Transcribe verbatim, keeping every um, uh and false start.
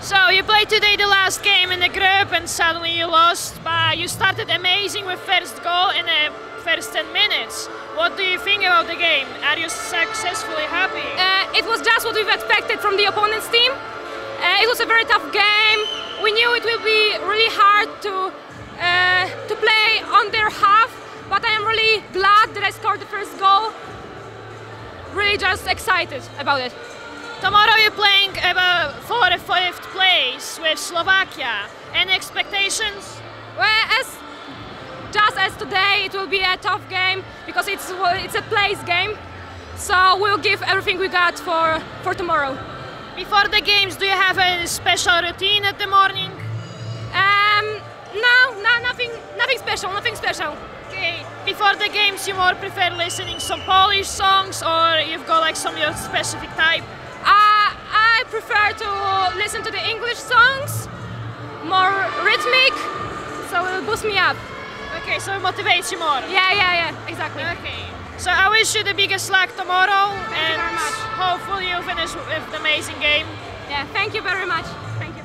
So you played today the last game in the group and suddenly you lost, but you started amazing with first goal in the first ten minutes. What do you think about the game? Are you successfully happy? Uh, it was just what we've expected from the opponent's team. Uh, it was a very tough game. We knew it will be really hard to, uh, to play on their half, but I am really glad that I scored the first goal. Really just excited about it. Tomorrow you're playing about for the fifth place with Slovakia. Any expectations? Well, as just as today, it will be a tough game because it's it's a place game. So we'll give everything we got for for tomorrow. Before the games, do you have a special routine at the morning? Um, no, no, nothing, nothing special, nothing special. Okay. Before the games, you more prefer listening some Polish songs, or you've got like some your specific type? Uh, I prefer to listen to the English songs, more rhythmic, so it will boost me up. Okay, so it motivates you more. Yeah, yeah, yeah, exactly. Okay. So I wish you the biggest luck tomorrow, thank and you very much. hopefully you finish with the amazing game. Yeah, thank you very much. Thank you.